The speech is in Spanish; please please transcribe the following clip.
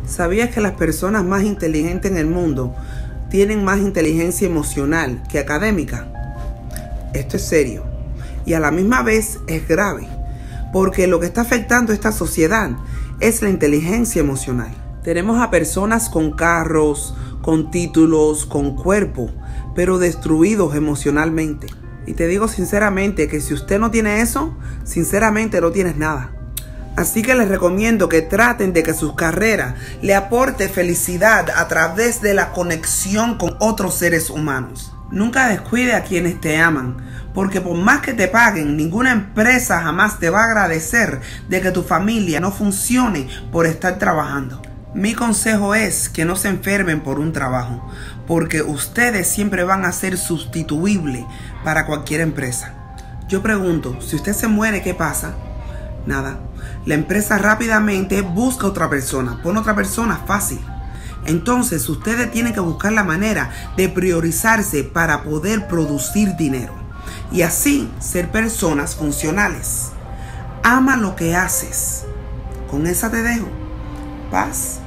¿Sabías que las personas más inteligentes en el mundo tienen más inteligencia emocional que académica? Esto es serio y a la misma vez es grave, porque lo que está afectando a esta sociedad es la inteligencia emocional. Tenemos a personas con carros, con títulos, con cuerpo, pero destruidos emocionalmente. Y te digo sinceramente que si usted no tiene eso, sinceramente no tienes nada. Así que les recomiendo que traten de que sus carreras le aporte felicidad a través de la conexión con otros seres humanos. Nunca descuide a quienes te aman, porque por más que te paguen, ninguna empresa jamás te va a agradecer de que tu familia no funcione por estar trabajando. Mi consejo es que no se enfermen por un trabajo, porque ustedes siempre van a ser sustituibles para cualquier empresa. Yo pregunto, si usted se muere, ¿qué pasa? Nada. La empresa rápidamente busca otra persona, pone otra persona fácil. Entonces ustedes tienen que buscar la manera de priorizarse para poder producir dinero y así ser personas funcionales. Ama lo que haces. Con esa te dejo. Paz.